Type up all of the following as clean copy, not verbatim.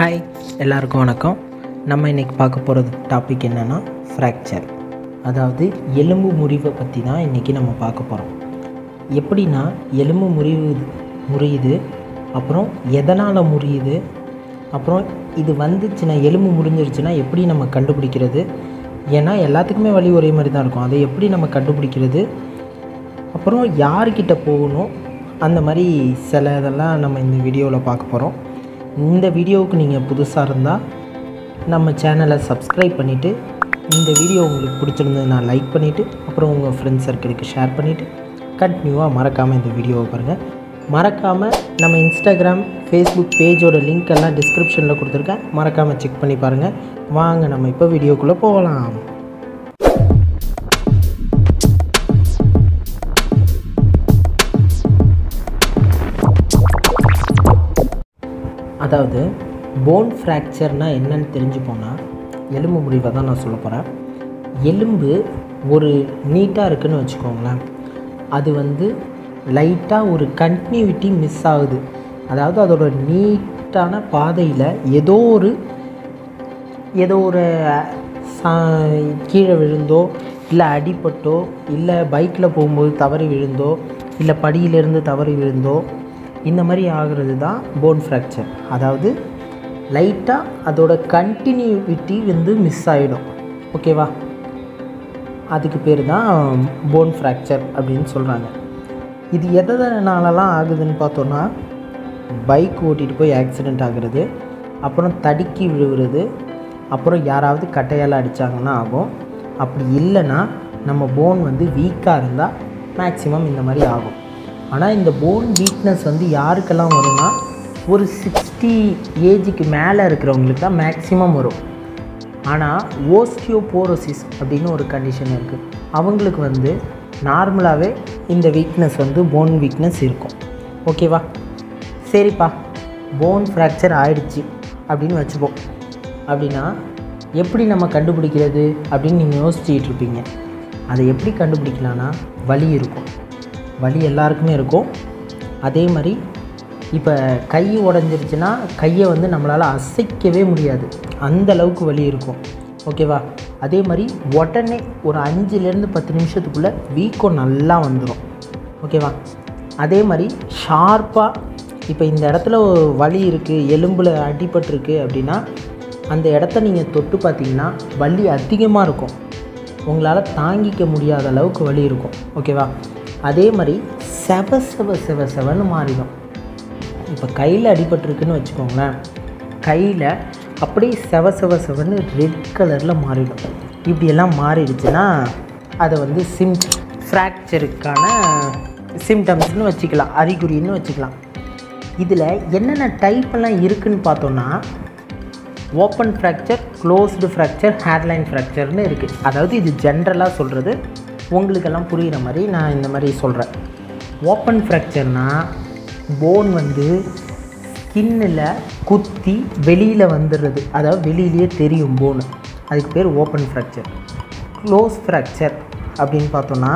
Hi, எல்லாருக்கும் வணக்கம். நம்ம இன்றைக்கி பார்க்க போகிறது டாபிக் என்னென்னா ஃப்ராக்சர், அதாவது எலும்பு முறிவை பற்றி தான் இன்றைக்கி நம்ம பார்க்க போகிறோம். எப்படின்னா எலும்பு முறியுது, அப்புறம் எதனால் முறியுது, அப்புறம் இது வந்துச்சுன்னா எலும்பு முறிஞ்சிருச்சுன்னா எப்படி நம்ம கண்டுபிடிக்கிறது, ஏன்னா எல்லாத்துக்குமே வலி ஒரே மாதிரி தான் இருக்கும், அதை எப்படி நம்ம கண்டுபிடிக்கிறது, அப்புறம் யார்கிட்ட போகணும், அந்த மாதிரி சில இதெல்லாம் நம்ம இந்த வீடியோவில் பார்க்க போகிறோம். இந்த வீடியோவுக்கு நீங்கள் புதுசாக இருந்தால் நம்ம சேனலை சப்ஸ்கிரைப் பண்ணிவிட்டு, இந்த வீடியோ உங்களுக்கு பிடிச்சிருந்ததுன்னா லைக் பண்ணிவிட்டு, அப்புறம் உங்கள் ஃப்ரெண்ட்ஸ் சர்க்கிளுக்கு ஷேர் பண்ணிவிட்டு கண்டினியூவாக மறக்காமல் இந்த வீடியோவை பாருங்கள். மறக்காமல் நம்ம இன்ஸ்டாகிராம், ஃபேஸ்புக் பேஜோட லிங்க் எல்லாம் டிஸ்கிரிப்ஷனில் கொடுத்துருக்கேன், மறக்காமல் செக் பண்ணி பாருங்கள். வாங்க நம்ம இப்போ வீடியோக்குள்ளே போகலாம். அதாவது போன் ஃப்ராக்சர்னால் என்னன்னு தெரிஞ்சுப்போனா எலும்பு முறிவை தான் நான் சொல்ல போகிறேன். எலும்பு ஒரு நீட்டாக இருக்குதுன்னு வச்சுக்கோங்களேன், அது லைட்டாக ஒரு கண்டினியூட்டி மிஸ் ஆகுது. அதாவது அதோட நீட்டான பாதையில் ஏதோ ஒரு கீழே விழுந்தோ, இல்லை அடிபட்டோ, இல்லை பைக்கில் போகும்போது தவறி விழுந்தோ, இல்லை படியிலேருந்து தவறி விழுந்தோ, இந்த மாதிரி ஆகிறது தான் போன் ஃப்ராக்சர். அதாவது லைட்டாக அதோட கண்டினியூட்டி மிஸ் ஆகிடும். ஓகேவா, அதுக்கு பேர் தான் போன் ஃப்ராக்சர் அப்படின்னு சொல்கிறாங்க. இது எதனாலலாம் ஆகுதுன்னு பார்த்தோன்னா, பைக் ஓட்டிகிட்டு போய் ஆக்சிடெண்ட் ஆகுறது, அப்புறம் தடுக்கி விழுகிறது, அப்புறம் யாராவது கட்டையால் அடித்தாங்கன்னா ஆகும். அப்படி இல்லைன்னா நம்ம போன் வீக்காக இருந்தால் மேக்ஸிமம் இந்த மாதிரி ஆகும். ஆனால் இந்த போன் வீக்னஸ் யாருக்கெல்லாம் வரும்னா, ஒரு 60 ஏஜுக்கு மேலே இருக்கிறவங்களுக்கு தான் மேக்ஸிமம் வரும். ஆனால் ஓஸ்டியோபோரோசிஸ் அப்படின்னு ஒரு கண்டிஷன் இருக்குது. அவங்களுக்கு நார்மலாகவே இந்த வீக்னஸ் போன் வீக்னஸ் இருக்கும். ஓகேவா, சரிப்பா, போன் ஃப்ராக்சர் ஆகிடுச்சு அப்படின்னு வச்சுப்போம். அப்படின்னா எப்படி நம்ம கண்டுபிடிக்கிறது அப்படின்னு நீங்கள் யோசிச்சுக்கிட்டு இருப்பீங்க. அதை எப்படி கண்டுபிடிக்கலான்னா, வலி இருக்கும், வலி எல்லாருக்குமே இருக்கும். அதே மாதிரி இப்போ கை உடஞ்சிருச்சுன்னா கையை நம்மளால் அசைக்கவே முடியாது, அந்த அளவுக்கு வலி இருக்கும். ஓகேவா, அதே மாதிரி உடனே ஒரு 5லேருந்து 10 நிமிஷத்துக்குள்ளே வீக்கம் நல்லா வந்துடும். ஓகேவா, அதே மாதிரி ஷார்ப்பாக இப்போ இந்த இடத்துல வலி இருக்குது, எலும்பில் அடிபட்டிருக்கு அப்படின்னா அந்த இடத்த நீங்கள் தொட்டு பார்த்தீங்கன்னா வலி அதிகமாக இருக்கும், உங்களால் தாங்கிக்க முடியாத அளவுக்கு வலி இருக்கும். ஓகேவா, அதே மாதிரி செவன்னு மாறிடும். இப்போ கையில் அடிபட்டிருக்குன்னு வச்சுக்கோங்களேன், கையில் அப்படியே செவன்னு ரெட் கலரில் மாறிடும். இப்படியெல்லாம் மாறிடுச்சுன்னா அதை ஃப்ராக்சருக்கான சிம்டம்ஸ்னு வச்சுக்கலாம், அறிகுறின்னு வச்சுக்கலாம். இதில் என்னென்ன டைப்பெல்லாம் இருக்குதுன்னு பார்த்தோன்னா, open fracture, closed fracture, hairline ஃப்ராக்சர்னு இருக்குது. அதாவது இது ஜென்ரலாக சொல்கிறது, உங்களுக்கெல்லாம் புரிகிற மாதிரி நான் இந்த மாதிரி சொல்கிறேன். ஓப்பன் ஃப்ராக்சர்னால் போன் ஸ்கின்னில் குத்தி வெளியில் வந்துடுறது, அதாவது வெளியிலேயே தெரியும் போனு, அதுக்கு பேர் ஓப்பன் ஃப்ராக்சர். க்ளோஸ் ஃப்ராக்சர் அப்படின்னு பார்த்தோன்னா,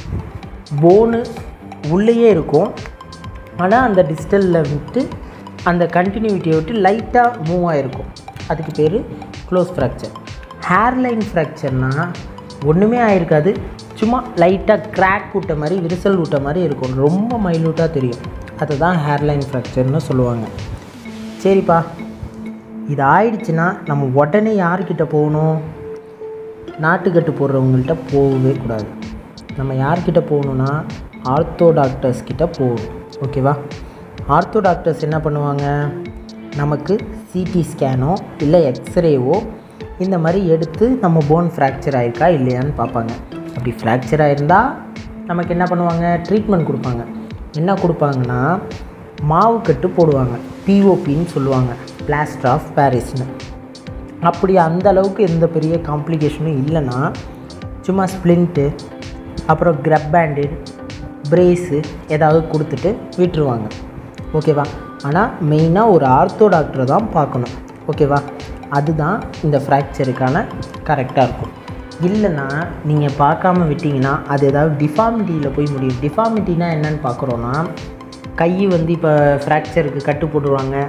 போனு உள்ளேயே இருக்கும், ஆனால் அந்த டிஸ்டலில் அந்த கண்டினியூட்டியை விட்டு லைட்டாக மூவ் ஆகிருக்கும், அதுக்கு பேர் க்ளோஸ் ஃப்ராக்சர். ஹேர்லைன் ஃப்ராக்சர்னால் ஒன்றுமே ஆகிருக்காது, சும்மா லைட்டாக கிராக் விட்ட மாதிரி, விரிசல் விட்ட மாதிரி இருக்கும், ரொம்ப மைல்யூட்டாக தெரியும், அதுதான் ஹேர்லைன் ஃப்ராக்சர்னு சொல்லுவாங்க. சரிப்பா, இது ஆயிடுச்சுன்னா நம்ம உடனே யார்கிட்ட போகணும், நாட்டுக்கட்டு போடுறவங்கள்ட்ட போகவே கூடாது. நம்ம யார்கிட்ட போகணுன்னா ஆர்த்தோ டாக்டர்ஸ் கிட்ட போகணும். ஓகேவா, ஆர்த்தோ டாக்டர்ஸ் என்ன பண்ணுவாங்க, நமக்கு சிடி ஸ்கேனோ இல்லை எக்ஸ்ரேவோ இந்த மாதிரி எடுத்து நம்ம போன் ஃப்ராக்சர் ஆகிருக்கா இல்லையான்னு பார்ப்பாங்க. அப்படி ஃப்ராக்சர் ஆகிருந்தால் நமக்கு என்ன பண்ணுவாங்க, ட்ரீட்மெண்ட் கொடுப்பாங்க. என்ன கொடுப்பாங்கன்னா, மாவு கட்டு போடுவாங்க, பிஓபின்னு சொல்லுவாங்க, பிளாஸ்டர் ஆஃப் பாரிஸ்னு. அப்படி அந்த அளவுக்கு எந்த பெரிய காம்ப்ளிகேஷனும் இல்லைன்னா சும்மா ஸ்ப்ளிண்ட்டு, அப்புறம் கிரப் பேண்டேட், பிரேஸு ஏதாவது கொடுத்துட்டு விட்டுருவாங்க. ஓகேவா, ஆனால் மெயினாக ஒரு ஆர்த்தோ டாக்டரை தான் பார்க்கணும். ஓகேவா, அதுதான் இந்த ஃப்ராக்சருக்கான கரெக்டாக இருக்கும். இல்லைன்னா நீங்கள் பார்க்காம விட்டிங்கன்னா அது ஏதாவது டிஃபார்மிட்டியில் போய் முடியும். டிஃபார்மிட்டினா என்னென்னு பார்க்குறோன்னா, கை இப்போ ஃப்ராக்சருக்கு கட்டு போட்டுருவாங்க,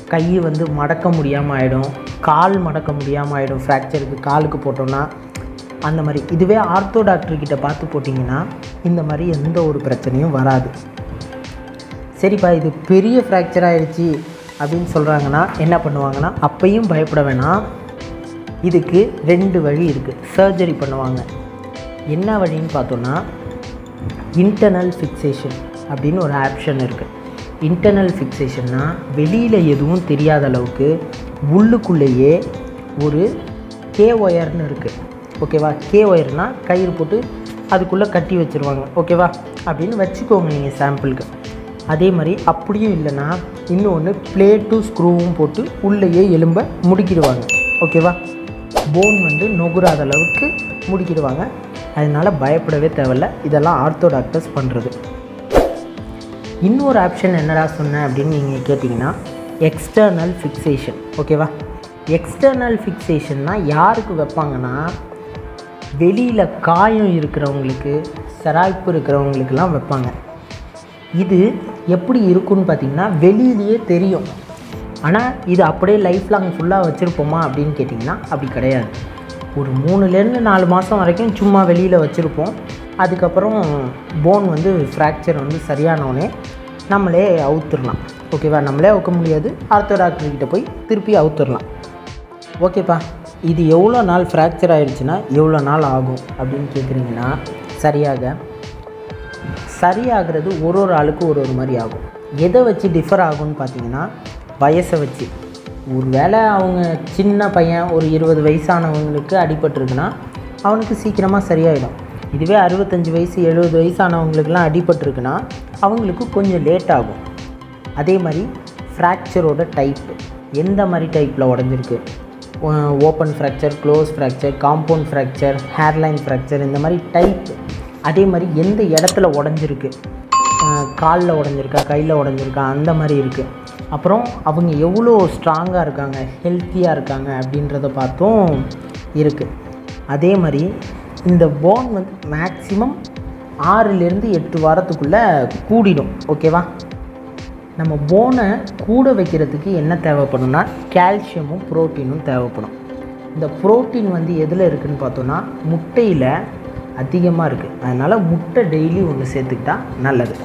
கை வந்து மடக்க முடியாமல் ஆகிடும், கால் மடக்க முடியாமல் ஆகிடும். ஃப்ராக்சருக்கு காலுக்கு போட்டோன்னா அந்த மாதிரி. இதுவே ஆர்த்தோ டாக்டர்கிட்ட பார்த்து போட்டிங்கன்னா இந்த மாதிரி எந்த ஒரு பிரச்சனையும் வராது. சரிப்பா இது பெரிய ஃப்ராக்சர் ஆகிடுச்சி அப்படின்னு சொல்கிறாங்கன்னா என்ன பண்ணுவாங்கன்னா, அப்பையும் பயப்பட வேணாம். இதுக்கு 2 வழி இருக்குது. சர்ஜரி பண்ணுவாங்க. என்ன வழின்னு பார்த்தோன்னா, இன்டர்னல் ஃபிக்சேஷன் அப்படின்னு ஒரு ஆப்ஷன் இருக்குது. இன்டர்னல் ஃபிக்சேஷன்னா வெளியில் எதுவும் தெரியாத அளவுக்கு உள்ளுக்குள்ளேயே ஒரு கே ஒயர்னு இருக்குது. ஓகேவா? கே ஒயர்னால் கயிறு போட்டு அதுக்குள்ளே கட்டி வச்சுருவாங்க. ஓகேவா? அப்படின்னு வச்சுக்கோங்க நீங்கள் சாம்பிளுக்கு. அதே மாதிரி அப்படியும் இல்லைன்னா இன்னொன்று பிளேட்டும் ஸ்க்ரூவும் போட்டு உள்ளேயே எலும்பை முடுக்கிடுவாங்க. ஓகேவா? போன் வந்து நொகுறாத அளவுக்கு முடுக்கிடுவாங்க. அதனால் பயப்படவே தேவையில்ல. இதெல்லாம் ஆர்த்தோ டாக்டர்ஸ் பண்ணுறது. இன்னொரு ஆப்ஷன் என்னடா சொன்னேன் அப்படின்னு நீங்கள் கேட்டிங்கன்னா, எக்ஸ்டர்னல் ஃபிக்சேஷன். ஓகேவா? எக்ஸ்டர்னல் ஃபிக்சேஷன்னா யாருக்கு வைப்பாங்கன்னா, வெளியில் காயம் இருக்கிறவங்களுக்கு, சிராய்ப்பு இருக்கிறவங்களுக்கெல்லாம் வைப்பாங்க. இது எப்படி இருக்குன்னு பார்த்திங்கன்னா, வெளியிலேயே தெரியும். ஆனால் இது அப்படியே லைஃப் லாங் ஃபுல்லாக வச்சுருப்போமா அப்படின்னு கேட்டிங்கன்னா அப்படி கிடையாது. ஒரு 3லேருந்து 4 மாதம் வரைக்கும் சும்மா வெளியில் வச்சுருப்போம். அதுக்கப்புறம் போன் வந்து ஃப்ராக்சர் வந்து சரியானோடனே நம்மளே அவுத்துடலாம். ஓகேவா? நம்மளே அவுக்க முடியாது, ஆர்த்தோ டாக்டர்கிட்ட போய் திருப்பி அவுத்துடலாம். ஓகேப்பா, இது எவ்வளோ நாள் ஃப்ராக்சர் ஆகிடுச்சுன்னா எவ்வளோ நாள் ஆகும் அப்படின்னு கேட்குறீங்கன்னா, சரியாகிறது ஒரு ஆளுக்கு ஒரு மாதிரி ஆகும். எதை வச்சு டிஃபர் ஆகும்னு பார்த்தீங்கன்னா, வயசை வச்சு. ஒரு வேளை அவங்க சின்ன பையன் ஒரு 20 வயசானவங்களுக்கு அடிபட்டிருக்குன்னா அவனுக்கு சீக்கிரமாக சரியாயிடும். இதுவே 65 வயசு 70 வயசானவங்களுக்குலாம் அடிபட்டிருக்குன்னா அவங்களுக்கு கொஞ்சம் லேட் ஆகும். அதே மாதிரி ஃப்ராக்சரோட டைப், எந்த மாதிரி டைப்பில் உடஞ்சிருக்கு, open fracture, close fracture, compound fracture, hairline fracture, இந்த மாதிரி டைப். அதே மாதிரி எந்த இடத்துல உடஞ்சிருக்கு, காலில் உடஞ்சிருக்கா, கையில் உடஞ்சிருக்கா, அந்த மாதிரி இருக்குது. அப்புறம் அவங்க எவ்வளோ ஸ்ட்ராங்காக இருக்காங்க, ஹெல்த்தியாக இருக்காங்க அப்படின்றத பார்த்தும் இருக்குது. அதே மாதிரி இந்த போன் வந்து மேக்ஸிமம் 6லேருந்து 8 வாரத்துக்குள்ளே கூடிடும். ஓகேவா? நம்ம போனை கூட வைக்கிறதுக்கு என்ன தேவைப்படும்னா, கால்சியமும் புரோட்டீனும் தேவைப்படும். இந்த புரோட்டீன் வந்து எதில் இருக்குதுன்னு பார்த்தோன்னா, முட்டையில் அதிகமாக இருக்குது. அதனால் முட்டை டெய்லி ஒன்று சேர்த்துக்கிட்டா நல்லது.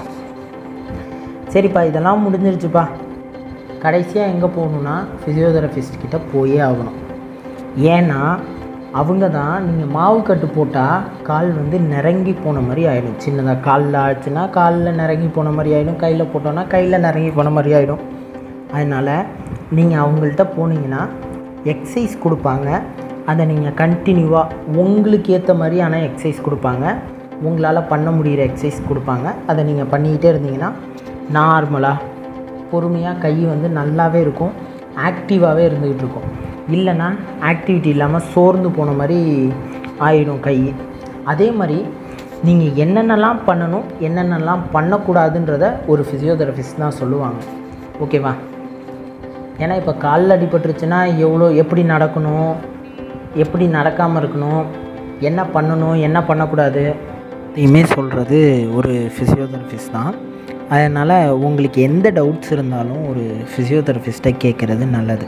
சரிப்பா, இதெல்லாம் முடிஞ்சிருச்சுப்பா. கடைசியாக எங்கே போகணுன்னா, ஃபிசியோதெரபிஸ்ட் கிட்ட போயே ஆகணும். ஏன்னா அவங்க தான் நீங்கள் மாவு கட்டு போட்டால் கால் வந்து நிறங்கி போன மாதிரி ஆகிடும். சின்னதாக காலில் ஆச்சுன்னா காலில் நிறங்கி போன மாதிரி ஆகிடும், கையில் போட்டோன்னா கையில் நிறங்கி போன மாதிரி ஆகிடும். அதனால் நீங்கள் அவங்கள்ட்ட போனீங்கன்னா எக்ஸசைஸ் கொடுப்பாங்க. அதை நீங்கள் கண்டினியூவாக உங்களுக்கு ஏற்ற மாதிரியான எக்ஸசைஸ் கொடுப்பாங்க. உங்களால் பண்ண முடிகிற எக்ஸசைஸ் கொடுப்பாங்க. அதை நீங்கள் பண்ணிக்கிட்டே இருந்தீங்கன்னா நார்மலாக பொறுமையாக கை வந்து நல்லாவே இருக்கும், ஆக்டிவாகவே இருந்துக்கிட்டு இருக்கும். இல்லைன்னா ஆக்டிவிட்டி இல்லாமல் சோர்ந்து போன மாதிரி ஆகிடும் கை. அதே மாதிரி நீங்கள் என்னென்னலாம் பண்ணணும், என்னென்னலாம் பண்ணக்கூடாதுன்றத ஒரு ஃபிசியோதெரபிஸ்ட் தான் சொல்லுவாங்க. ஓகேவா? ஏன்னா இப்போ காலில் அடிபட்டுருச்சுன்னா எப்படி நடக்கணும், எப்படி நடக்காமல் இருக்கணும், என்ன பண்ணணும், என்ன பண்ணக்கூடாது இதையுமே சொல்கிறது ஒரு ஃபிசியோதெரபிஸ்ட் தான். அதனால் உங்களுக்கு எந்த டவுட்ஸ் இருந்தாலும் ஒரு ஃபிசியோதெரபிஸ்ட்டை கேட்குறது நல்லது.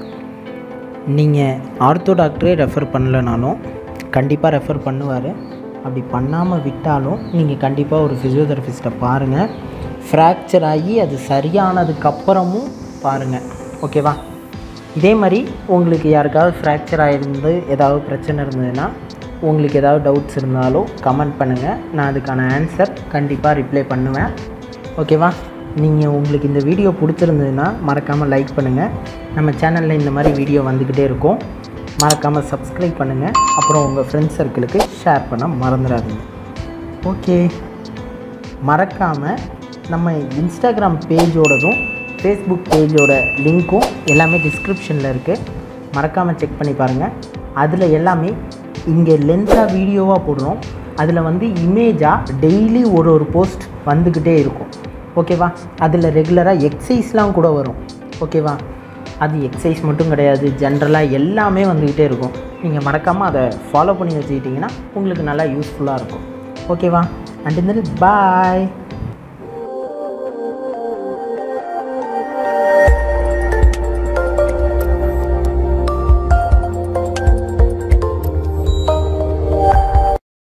நீங்கள் ஆர்த்தோ டாக்டரே ரெஃபர் பண்ணலைனாலும் கண்டிப்பாக ரெஃபர் பண்ணுவார். அப்படி பண்ணாமல் விட்டாலும் நீங்கள் கண்டிப்பாக ஒரு ஃபிசியோதெரபிஸ்ட்டை பாருங்கள். ஃப்ராக்சர் ஆகி அது சரியானதுக்கப்புறமும் பாருங்கள். ஓகேவா? இதே மாதிரி உங்களுக்கு யாருக்காவது ஃப்ராக்சர் ஆகிருந்து ஏதாவது பிரச்சனை இருந்ததுன்னா, உங்களுக்கு ஏதாவது டவுட்ஸ் இருந்தாலும் கமெண்ட் பண்ணுங்கள். நான் அதுக்கான ஆன்சர் கண்டிப்பாக ரிப்ளை பண்ணுவேன். ஓகேவா? நீங்கள் உங்களுக்கு இந்த வீடியோ பிடிச்சிருந்ததுன்னா மறக்காமல் லைக் பண்ணுங்கள். நம்ம சேனலில் இந்த மாதிரி வீடியோ வந்துக்கிட்டே இருக்கும். மறக்காமல் சப்ஸ்கிரைப் பண்ணுங்கள். அப்புறம் உங்கள் ஃப்ரெண்ட்ஸ் சர்க்கிளுக்கு ஷேர் பண்ண மறந்துடாதீங்க. ஓகே, மறக்காமல் நம்ம இன்ஸ்டாகிராம் பேஜோடதும் ஃபேஸ்புக் பேஜோட லிங்க்கும் எல்லாமே டிஸ்கிரிப்ஷனில் இருக்குது. மறக்காமல் செக் பண்ணி பாருங்கள். அதில் எல்லாமே இங்கே லென்ஸாக வீடியோவாக போடுறோம். அதில் வந்து இமேஜாக டெய்லி ஒரு போஸ்ட் வந்துக்கிட்டே இருக்கும். ஓகேவா? அதில் ரெகுலராக எக்ஸசைஸ்லாம் கூட வரும். ஓகேவா? அது எக்ஸசைஸ் மட்டும் கிடையாது, ஜென்ரலாக எல்லாமே வந்துக்கிட்டே இருக்கும். நீங்கள் மறக்காமல் அதை ஃபாலோ பண்ணி வச்சுக்கிட்டிங்கன்னா உங்களுக்கு நல்லா யூஸ்ஃபுல்லாக இருக்கும். ஓகேவா? And then bye.